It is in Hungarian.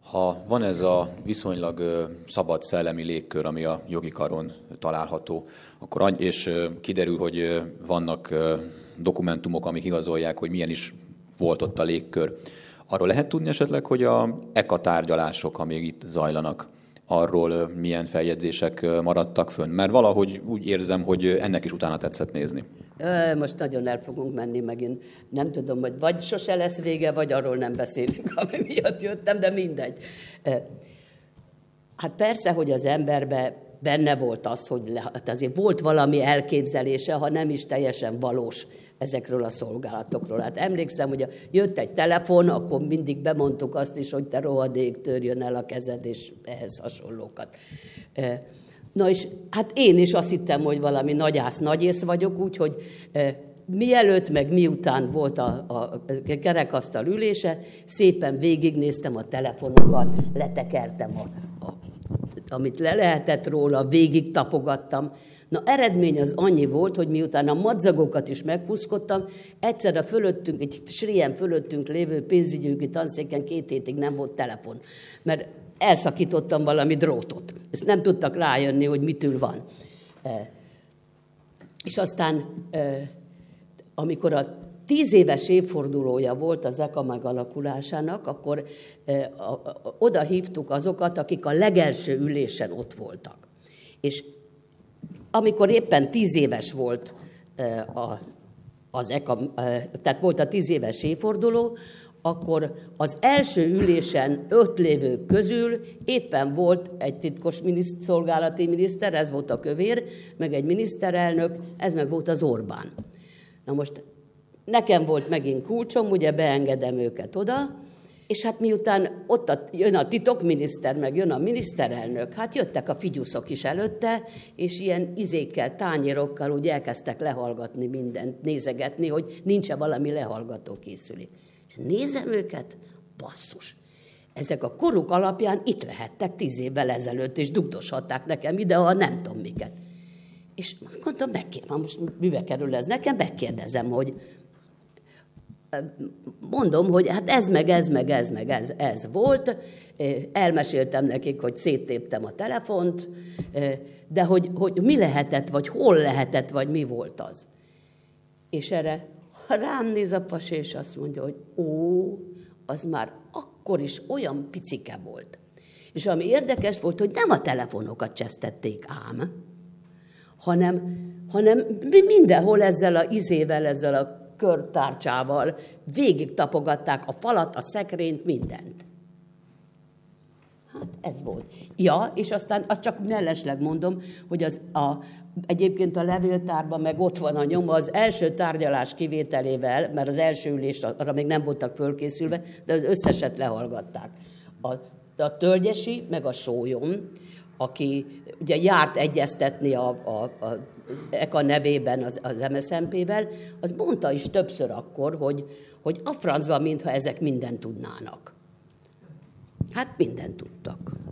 Ha van ez a viszonylag szabad szellemi légkör, ami a jogi karon található, akkor és kiderül, hogy vannak dokumentumok, amik igazolják, hogy milyen is volt ott a légkör. Arról lehet tudni esetleg, hogy a ECA tárgyalások, amíg itt zajlanak, arról milyen feljegyzések maradtak fönn? Mert valahogy úgy érzem, hogy ennek is utána tetszett nézni. Most nagyon el fogunk menni megint. Nem tudom, hogy vagy sose lesz vége, vagy arról nem beszélünk, ami miatt jöttem, de mindegy. Hát persze, hogy az emberben benne volt az, hogy hát azért volt valami elképzelése, ha nem is teljesen valós ezekről a szolgálatokról. Hát emlékszem, hogy jött egy telefon, akkor mindig bemondtuk azt is, hogy te rohadék, törjön el a kezed, és ehhez hasonlókat. Na és hát én is azt hittem, hogy valami nagyász nagyész vagyok, úgyhogy mielőtt meg miután volt a kerekasztal ülése, szépen végignéztem a telefonokat, letekertem, amit le lehetett róla, végig tapogattam. Na, eredmény az annyi volt, hogy miután a madzagokat is megpuszkodtam, egyszerre fölöttünk, egy srien fölöttünk lévő pénzügyügyi tanszéken 2 hétig nem volt telefon, mert elszakítottam valami drótot. Ezt nem tudtak rájönni, hogy mitől van. És aztán, amikor a 10 éves évfordulója volt az ECA megalakulásának, akkor oda hívtuk azokat, akik a legelső ülésen ott voltak. És amikor éppen 10 éves volt az ECA, tehát volt a 10 éves évforduló, akkor az első ülésen 5 lévők közül éppen volt egy titkos szolgálati miniszter, ez volt a Kövér, meg egy miniszterelnök, ez meg volt az Orbán. Na most nekem volt megint kulcsom, ugye beengedem őket oda, és hát miután ott jön a titokminiszter, meg jön a miniszterelnök, hát jöttek a figyuszok is előtte, és ilyen izékkel, tányérokkal úgy elkezdtek lehallgatni mindent, nézegetni, hogy nincs-e valami lehallgató készülék. És nézem őket, basszus, ezek a koruk alapján itt lehettek 10 évvel ezelőtt, és dugdoshatták nekem ide, ha nem tudom miket. És mondtam, most mibe kerül ez nekem, megkérdezem, hogy mondom, hogy hát ez volt, elmeséltem nekik, hogy széttéptem a telefont, de hogy mi lehetett, vagy hol lehetett, vagy mi volt az. És erre rám néz a pasi, és azt mondja, hogy az már akkor is olyan picike volt. És ami érdekes volt, hogy nem a telefonokat csesztették ám, hanem mindenhol ezzel a körtárcsával végig tapogatták a falat, a szekrényt, mindent. Hát ez volt. Ja, és aztán azt csak mellesleg mondom, hogy egyébként a levéltárban meg ott van a nyoma az első tárgyalás kivételével, mert az első ülést arra még nem voltak fölkészülve, de az összeset lehallgatták. A Tölgyesi, meg a Sólyom, aki ugye járt egyeztetni a ECA nevében az MSZNP-vel, az mondta is többször akkor, hogy a francban, mintha ezek mindent tudnának. Hát mindent tudtak.